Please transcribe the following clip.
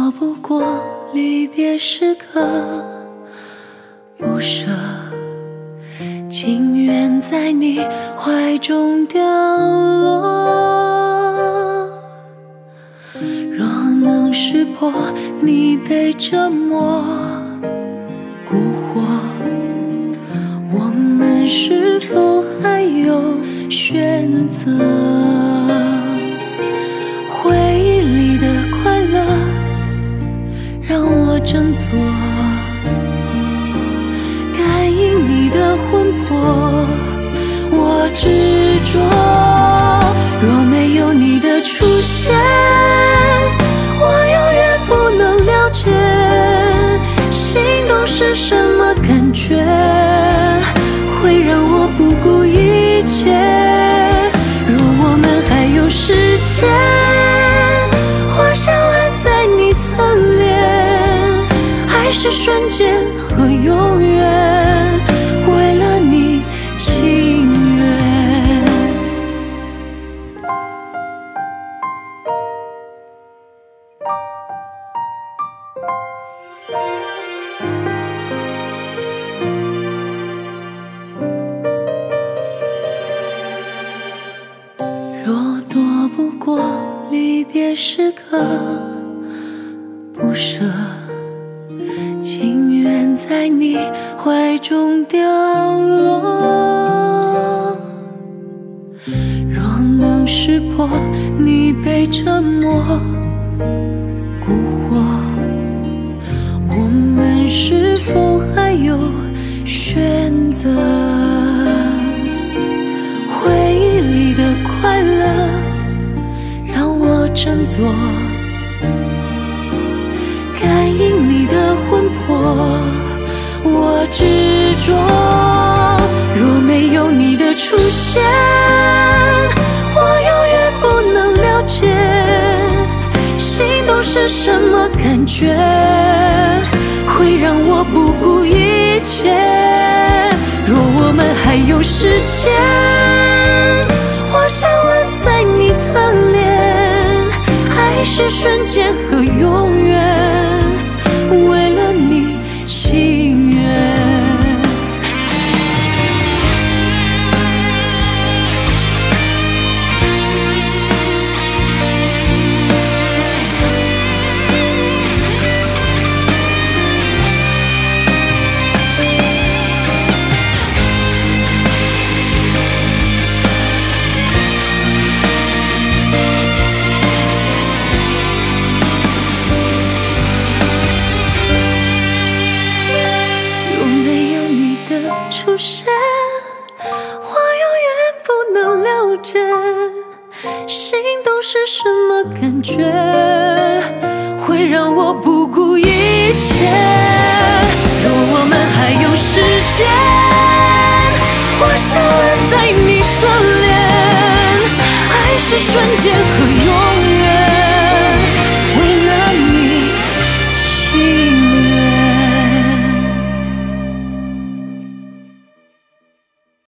躲不过离别时刻，不舍，情愿在你怀中掉落。若能识破你被折磨蛊惑，我们是否还有选择？回忆里的快乐让我振作，感应你的魂魄我执着。若没有你的出现，我永远不能了解心动是什么感觉，会让我不顾一切。若我们还有时间，我想吻在你侧脸，爱是瞬间和永远，为了你情愿。若躲不过离别时刻，不舍，情愿在你怀中掉落。若能识破你被折磨蛊惑，我们是否还有选择？回忆里的快乐让我振作，感应你的魂魄我执着。若没有你的出现，我永远不能了解心动是什么感觉，会让我不顾一切。若我们还有时间，我想吻在你侧脸，爱是瞬间和永远，为了你心愿。出现，我永远不能了解心动是什么感觉，会让我不顾一切。若我们还有时间，我想吻在你侧脸，爱是瞬间和